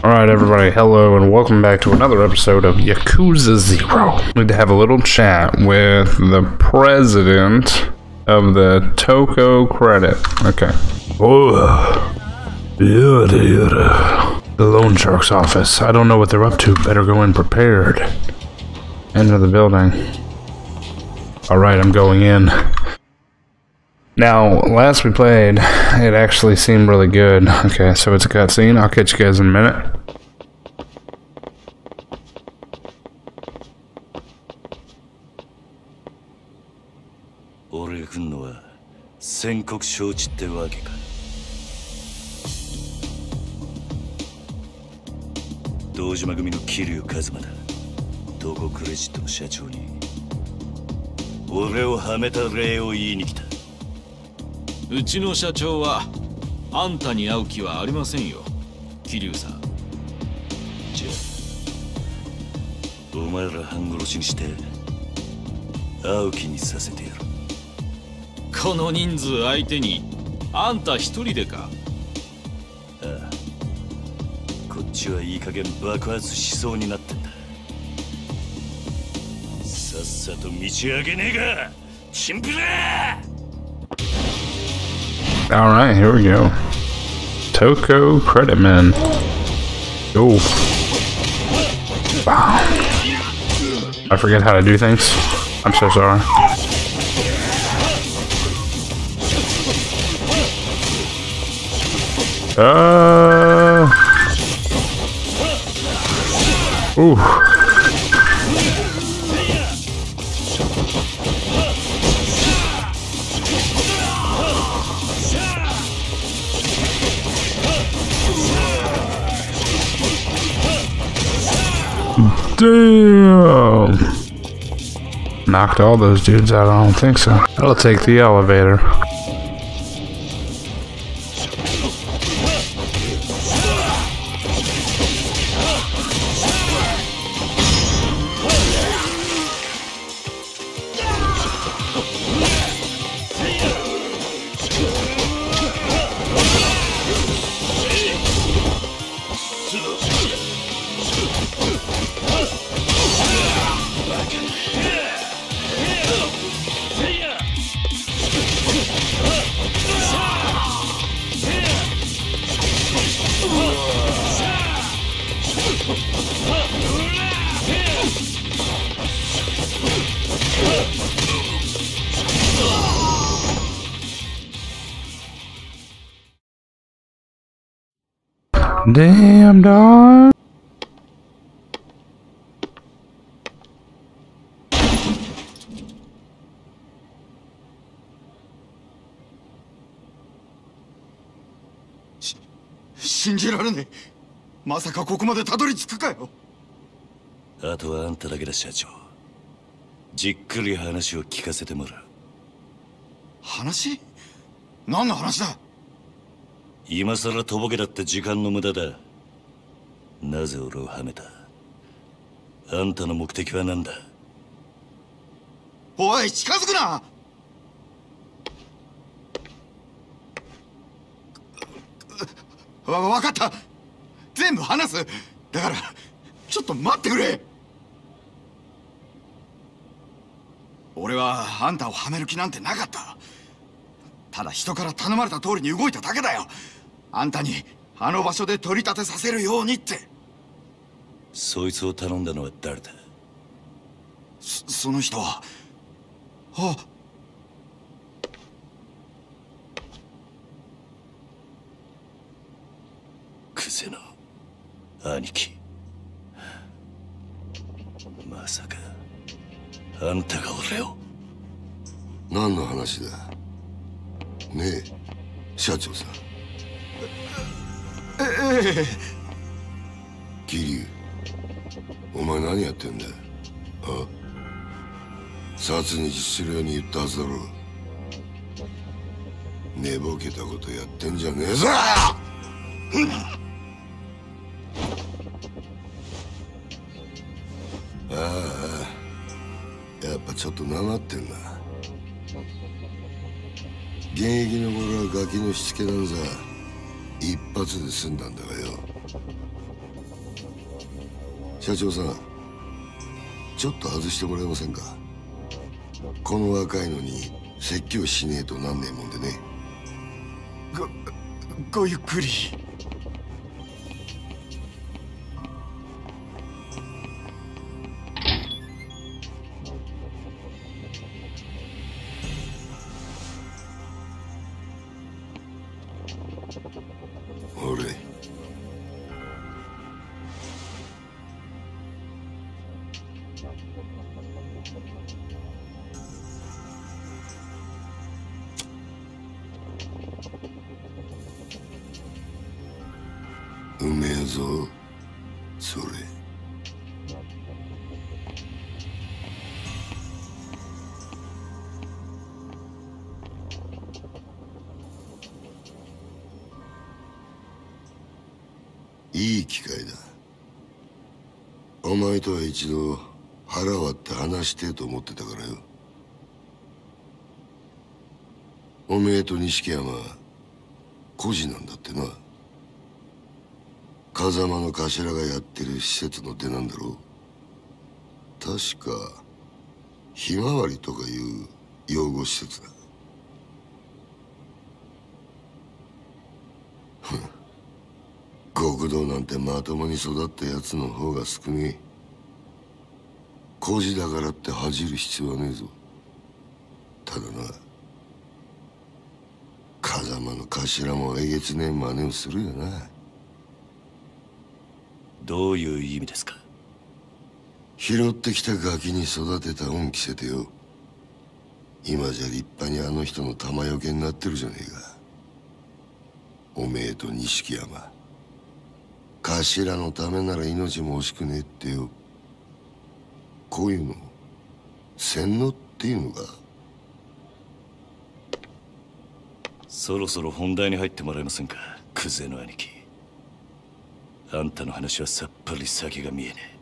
Alright everybody, hello and welcome back to another episode of Yakuza 0. We need to have a little chat with the president of the Toko Credit. Okay. Oh, the loan shark's office. I don't know what they're up to. Better go in prepared. Enter the building. Alright, I'm going in. Now, last we played, it actually seemed really good. Okay, so it's a cutscene. I'll catch you guys in a minute. うちの社長はあんたに会う気はありませんよ、桐生さん。じゃあお前ら半殺しにして会う気にさせてやる。この人数相手にあんた一人でか。ああ、こっちはいい加減爆発しそうになってんだ。さっさと道上げねえか、チンピラ。 Alright, here we go. Toko Credit Man. Go. Wow. I forget how to do things. I'm so sorry. Ooh. Damn! Knocked all those dudes out, I don't think so. I'll take the elevator. Damn, dog. Shinjirarane. まさかここまでたどり着くかよ。 あとはあんただけだ、社長。じっくり話を聞かせてもらう。 話？何の話だ？ 今さらとぼけだって時間の無駄だ。なぜ俺をはめた？あんたの目的は何だ？ おい、近づくな！わかった。全部話す。だからちょっと待ってくれ。俺はあんたをはめる気なんてなかった。ただ人から頼まれた通りに動いただけだよ。あんたにあの場所で取り立てさせるようにって。 そいつを頼んだのは誰だ？ その人は。あ、 クゼの兄貴。まさかあんたが俺を。 何の話だねえ、社長さん。桐生、お前何やってんだ？あ？殺に実するように言ったはずだろう。寝ぼけたことやってんじゃねえぞ！ああ、やっぱちょっとなまってんな。現役の頃はガキのしつけなんざ一発で済んだんだがよ。 社長さん、ちょっと外してもらえませんか。この若いのに説教しねえとなんねえもんでね。 ごゆっくり。 俺うめえぞそれ。いい機会だ。お前とは一度腹割って話してえと思ってたからよ。おめえと錦山孤児なんだってな。風間の頭がやってる施設の出なんだろう。確かひまわりとかいう養護施設だ。極道なんてまともに育ったやつの方が少ねえ。孤児だからって恥じる必要はねえぞ。ただな、風間の頭もえげつねえ真似をするよな。 どういう意味ですか？ 拾ってきたガキに育てた恩着せてよ。今じゃ立派にあの人の玉よけになってるじゃねえか。おめえと錦山、頭のためなら命も惜しくねえってよ。こういうの洗脳っていうのか。 そろそろ本題に入ってもらえませんか、クゼの兄貴。あんたの話はさっぱり先が見えねえ。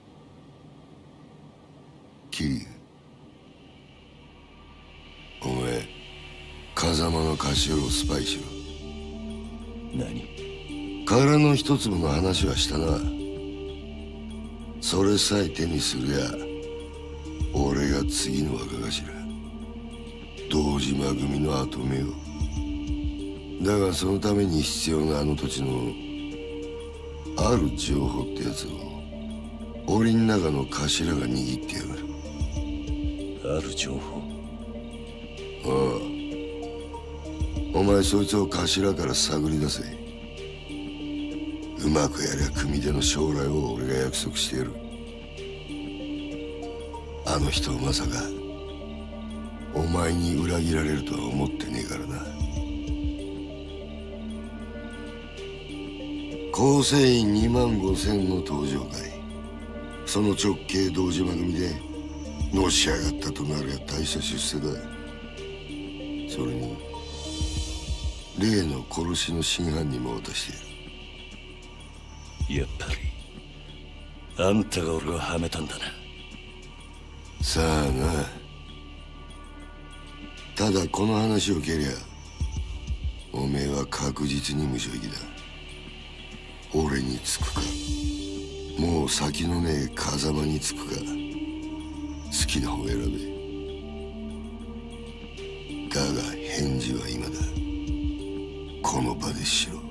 桐生、お前風間の頭をスパイしろ。 何？ 殻の一粒の話はしたな。それさえ手にすりゃ俺が次の若頭、堂島組の跡目を。だがそのために必要なあの土地のある情報ってやつを檻の中の頭が握ってやがる。 ある情報？ ああ、お前そいつを頭から探り出せ。うまくやりゃ組手の将来を俺が約束してやる。あの人はまさかお前に裏切られるとは思ってねえからな。構成員2万5,000の登場会、その直系堂島組でのし上がったとなりゃ大した出世だ。それに例の殺しの真犯人も渡してやる。 やっぱりあんたが俺をはめたんだな。 さあな。ただこの話を蹴りゃおめえは確実に無所行きだ。俺につくか、もう先のねえ風間につくか、好きな方選べ。だが返事は今だ。この場でしろ。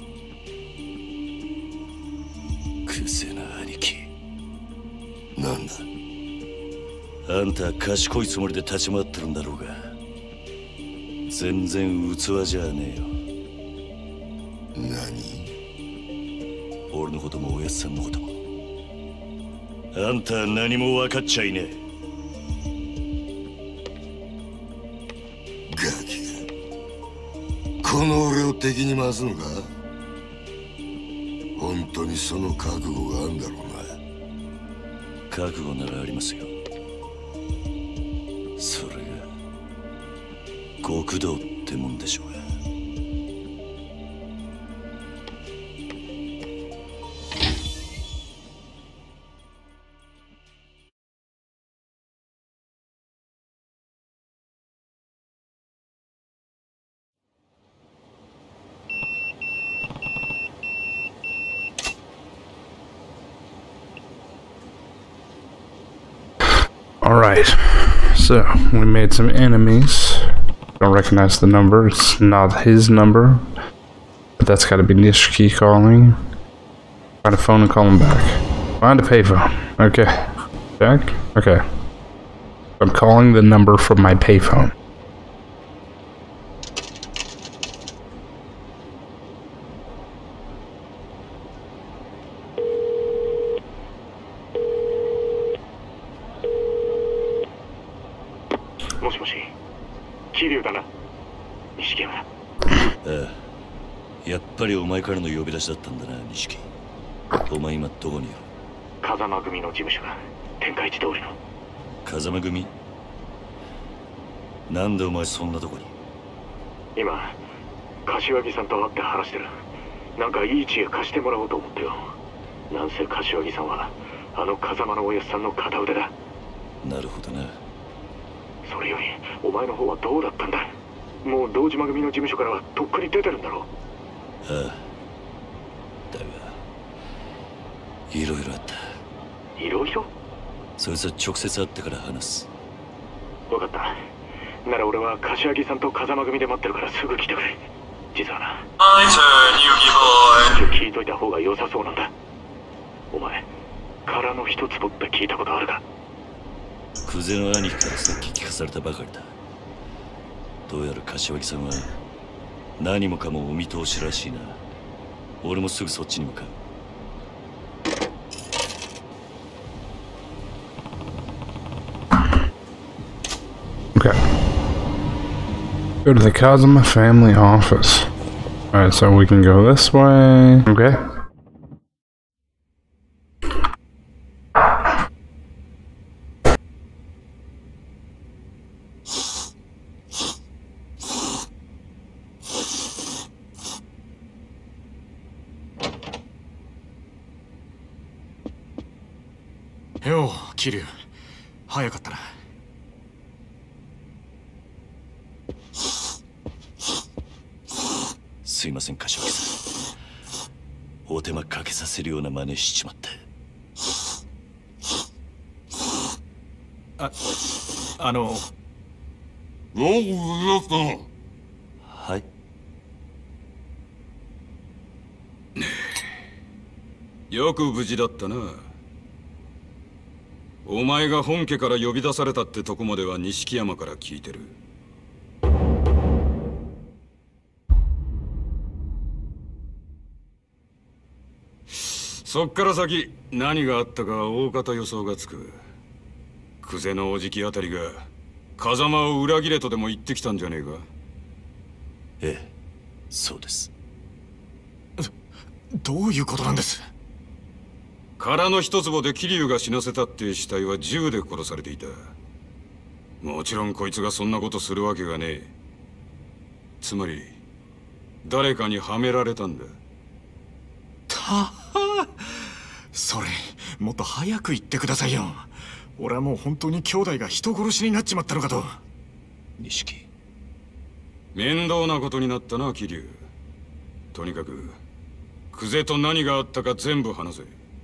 クゼな兄貴。 なんだ。 あんたは賢いつもりで立ち回ってるんだろうが、全然器じゃねえよ。 何？ 俺のこともおやっさんのことも。あんたは何も分かっちゃいねえ。 ガキがこの俺を敵に回すのか？本当にその覚悟があるんだろうな。 覚悟ならありますよ。それが極道ってもんでしょうが。 Alright, so we made some enemies. Don't recognize the number, it's not his number. But that's gotta be Nishiki calling. Find a phone and call him back. Find a payphone. Okay. Back? Okay. I'm calling the number from my payphone. Kiryu だな。錦山。ああ。やっぱりお前からの呼び出しだったんだな、錦。お前今どこにいる？風間組の事務所だ。天下一通りの。風間組？なんでお前そんなとこに？今、柏木さんと会って話してる。なんかいい知恵貸してもらおうと思ってよ。なんせ柏木さんはあの風間のおやっさんの片腕だ。なるほどな。それよりお前の方はどうだったんだ。もう堂島組の事務所からはとっくに出てるんだろう。ああ、だがいろいろあった。いろいろ？そいつは直接会ってから話す。分かった。なら俺は柏木さんと風間組で待ってるからすぐ来てくれ。実はな、聞いといた方が良さそうなんだ。お前殻の一坪って聞いたことあるか？久世の兄貴からさっき聞かされたばかりだ。どうやら柏木さんは何もかもお見通しらしいな。俺もすぐそっちに向かう。 Okay. Go to the Kazuma family office. Alright, so we can go this way. Okay. Yo, Kiryu. 早かったな。すいません、柏木さん。お手間かけさせるような真似しちまって。はい。よく無事だったな。お前が本家から呼び出されたってとこまでは錦山から聞いてる。そっから先何があったか大方予想がつく。久世のおじきあたりが風間を裏切れとでも言ってきたんじゃねえか。ええ、そうです。どういうことなんです？殻の一坪で桐生が死なせたって死体は銃で殺されていた。もちろんこいつがそんなことするわけがねえ。つまり誰かにはめられたんだ。それもっと早く言ってくださいよ。俺はもう本当に兄弟が人殺しになっちまったのかと。錦、面倒なことになったな桐生。とにかく久世と何があったか全部話せ。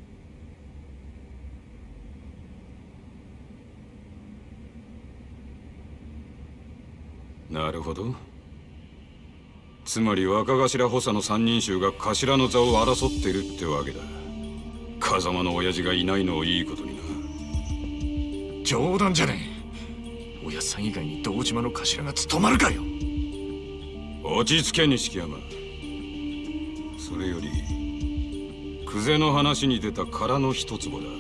なるほど。つまり若頭補佐の三人衆が頭の座を争っているってわけだ。風間の親父がいないのをいいことにな。冗談じゃねえ。親さん以外に堂島の頭が務まるかよ。落ち着け錦山。それより久世の話に出た殻の一坪だ。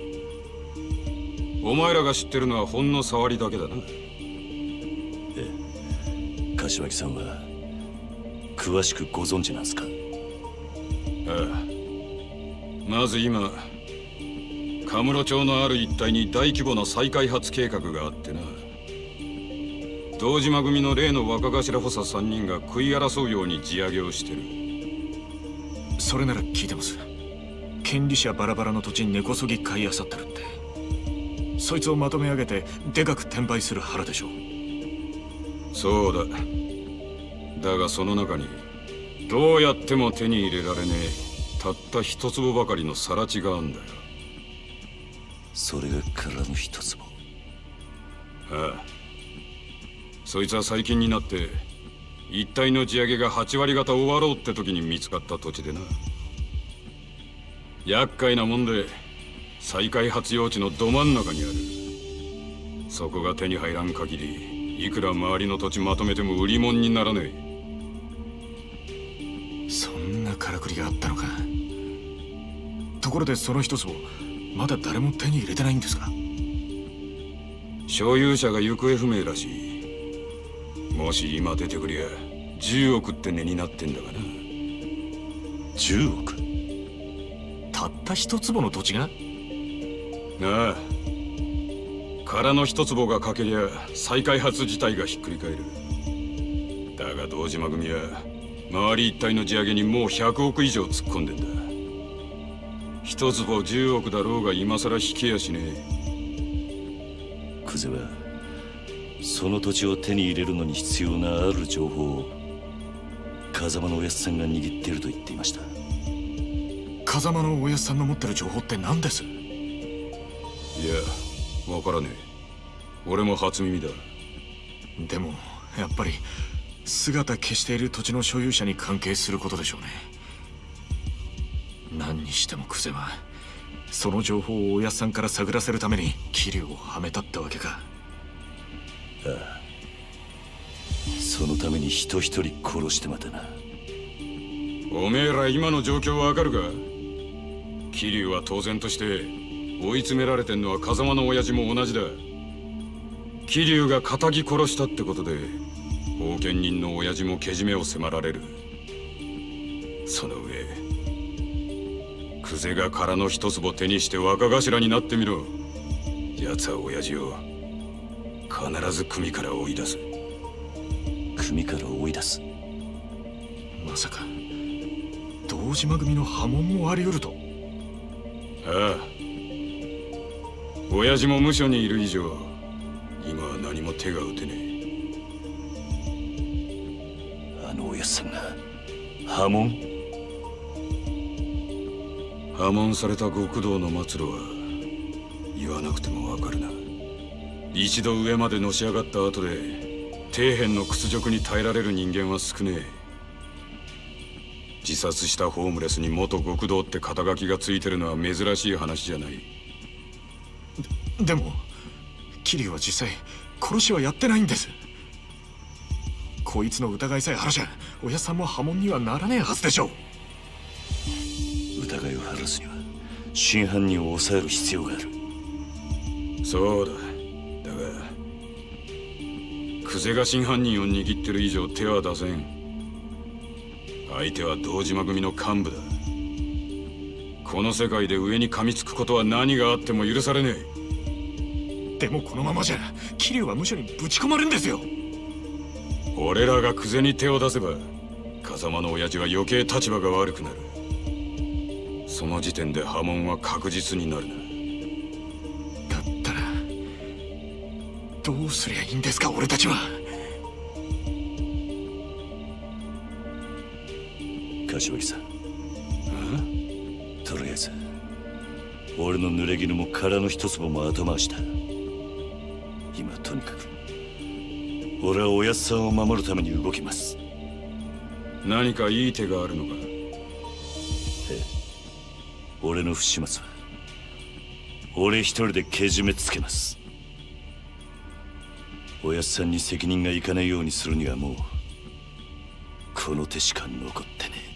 お前らが知ってるのはほんの触りだけだな。ええ、柏木さんは詳しくご存知なんすか？ああ。まず今カムロ町のある一帯に大規模な再開発計画があってな。堂島組の例の若頭補佐3人が食い争うように地上げをしてる。それなら聞いてます。権利者バラバラの土地に根こそぎ買い漁ってるって。そいつをまとめ上げてでかく転売する腹でしょう。そうだ。だがその中にどうやっても手に入れられねえたった一坪ばかりの更地があんだよ。それが殻の一坪。 ああ、そいつは最近になって一帯の地上げが8割方終わろうって時に見つかった土地でな。厄介なもんで再開発用地のど真ん中にある。そこが手に入らん限りいくら周りの土地まとめても売り物にならねえ。そんなからくりがあったのか。ところでその一つをまだ誰も手に入れてないんですか？ 所有者が行方不明らしい。もし今出てくりゃ10億って値になってんだがな。 10億？たった一坪の土地が？ ああ、空の一坪が欠けりゃ再開発自体がひっくり返る。だが堂島組は周り一帯の地上げにもう100億以上突っ込んでんだ。一坪10億だろうが今さら引けやしねえ。クゼはその土地を手に入れるのに必要なある情報を風間のおやつさんが握っていると言っていました。 風間のおやつさんの持ってる情報って何です？ いや、わからねえ。俺も初耳だ。 でもやっぱり姿消している土地の所有者に関係することでしょうね。何にしてもクゼはその情報をおやっさんから探らせるために桐生をはめたってわけか。 ああ、そのために人一人殺してまたな。 おめえら今の状況わかるか？桐生は当然として追い詰められてんのは風間の親父も同じだ。桐生が仇殺したってことで後見人の親父もけじめを迫られる。その上クゼが空の一坪手にして若頭になってみろ。奴は親父を必ず組から追い出す。 組から追い出す？ まさか堂島組の波紋もあり得ると？ ああ、親父も無所にいる以上今は何も手が打てねえ。あのおやつさんが波紋？ 破門された極道の末路は言わなくてもわかるな。一度上までのし上がった後で底辺の屈辱に耐えられる人間は少ねえ。自殺したホームレスに元極道って肩書きがついてるのは珍しい話じゃない。 でも桐生は実際殺しはやってないんです。こいつの疑いさえ晴らしゃおやさんも波紋にはならねえはずでしょう。 疑いを晴らすには真犯人を抑える必要がある。 そうだ。だがクゼが真犯人を握ってる以上手は出せん。相手は堂島組の幹部だ。この世界で上に噛みつくことは何があっても許されねえ。でもこのままじゃ桐生は無所にぶち込まれるんですよ。 俺らがクゼに手を出せば風間の親父は余計立場が悪くなる。その時点で波紋は確実になるな。 だったらどうすりゃいいんですか俺たちは。 柏木さん、とりあえず俺の濡れ衣も殻の一粒も後回しだ。今とにかく俺はおやっさんを守るために動きます。 何かいい手があるのか？ 俺の不始末は俺一人でけじめつけます。おやっさんに責任がいかないようにするにはもうこの手しか残ってねえ。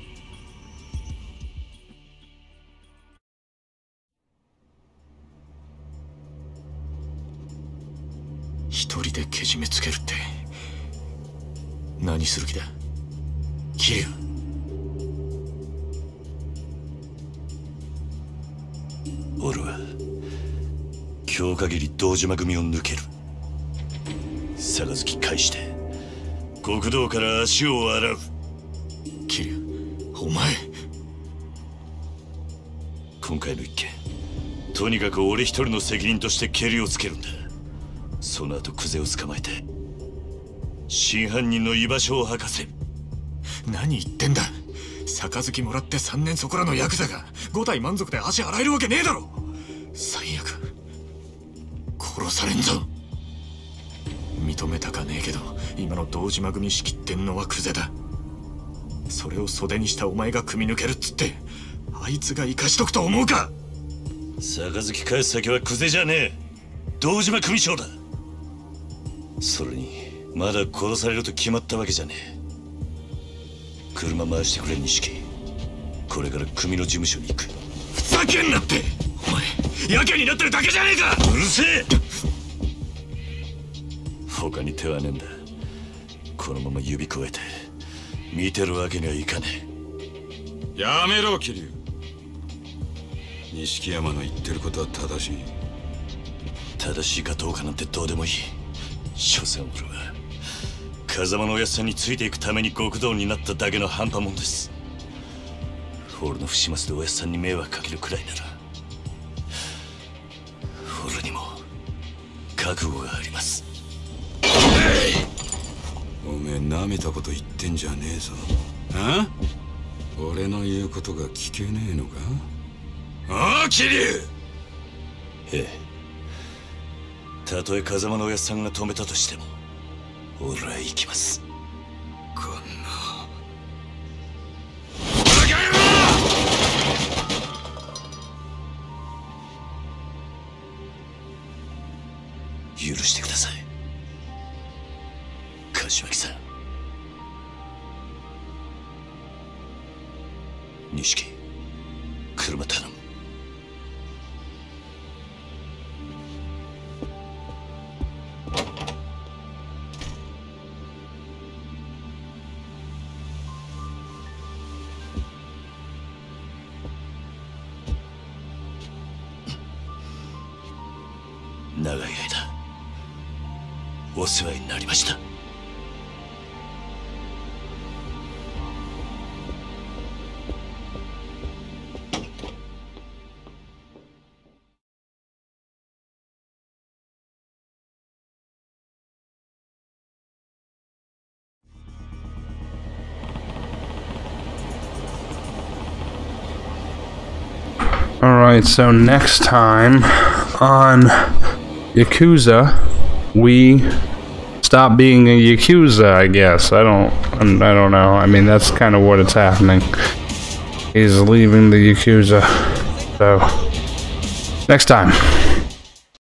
一人でけじめつけるって何する気だ桐生？ 俺は今日限り堂島組を抜ける。杯返して極道から足を洗う。 桐生、お前今回の一件とにかく俺一人の責任としてケリをつけるんだ。その後クゼを捕まえて真犯人の居場所を吐かせる。 何言ってんだ。杯もらって3年そこらのヤクザが5体満足で足洗えるわけねえだろ。最悪殺されんぞ。 認めたかねえけど、今の堂島組仕切ってんのはクゼだ。それを袖にしたお前が組み抜けるっつって、あいつが生かしとくと思うか。 杯返す先はクゼじゃねえ、堂島組長だ。それにまだ殺されると決まったわけじゃねえ。車回してくれ錦。これから組の事務所に行く。 ふざけんなって、お前やけになってるだけじゃねえか。 うるせえ。他に手はねえんだ。このまま指くわえて見てるわけにはいかねえ。やめろ桐生。錦山の言ってることは正しい。 正しいかどうかなんてどうでもいい。所詮俺は風間のおやっさんについていくために極道になっただけの半端もんです。俺の不始末でおやっさんに迷惑かけるくらいなら俺にも覚悟があります。 おめえなめたこと言ってんじゃねえぞ。あ？俺の言うことが聞けねえのか？ ああ桐生。ええ、たとえ風間のおやっさんが止めたとしても俺は行きます。 こんな許してください柏木さん。錦、車頼む。長い間お世話になりました。 Alright, so next time on Yakuza, we stop being a Yakuza, I guess. I don't know. I mean, that's kind of what it's happening. He's leaving the Yakuza. So, next time.